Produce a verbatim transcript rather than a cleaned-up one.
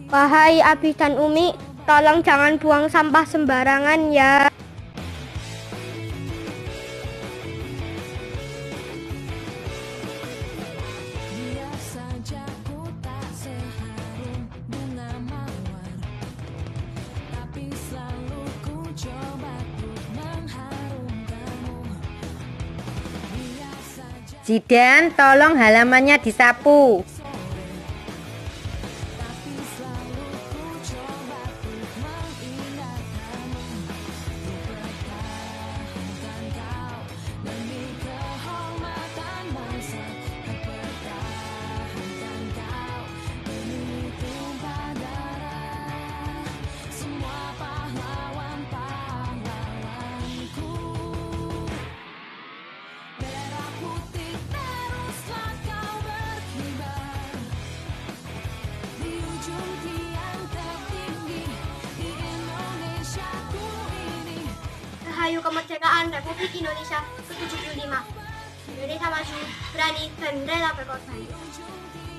Wahai Abi dan Umi, tolong jangan buang sampah sembarangan ya. Zidan, tolong halamannya disapu. Rahayu Kemerdekaan Republik Indonesia ke tujuh puluh lima. Indonesia maju, berani, dan rela berkorban.